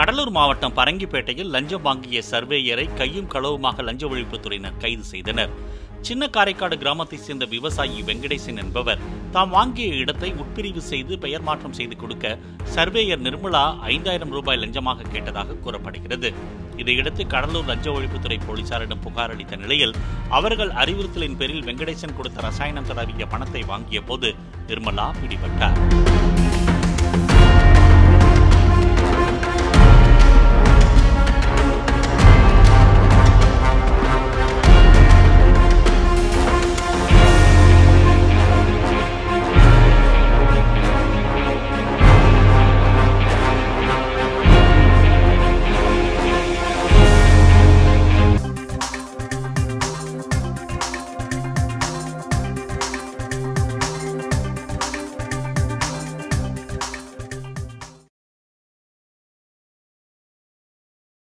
கடலூர் மாவட்டம் பரங்கிப்பேட்டையில் லஞ்சம் வாங்கிய சர்வேயரை கையும் களவுமாக லஞ்ச ஒழிப்புத்துறையினர் கைது செய்தனர். சின்ன காரைக்காடு கிராமத்தைச் சேர்ந்த விவசாயி வெங்கடேசன் என்பவர் தாம் வாங்கிய இடத்தை உட்பிரிவு செய்து பெயர் மாற்றம் செய்து கொடுக்க சர்வேயர் நிர்மலா 5000 ரூபாய் லஞ்சமாக கேட்டதாக கூறப்படுகிறது. இதையடுத்து கடலூர் லஞ்ச ஒழிப்புத்துறை போலீசாரிடம் புகார் அளித்த நிலையில் அவர்கள் அறிவுறுத்தலின் பேரில் வெங்கடேசன் கொடுத்த ரசாயனம் தடவிய பணத்தை வாங்கிய போது நிர்மலா பிடிபட்டார்.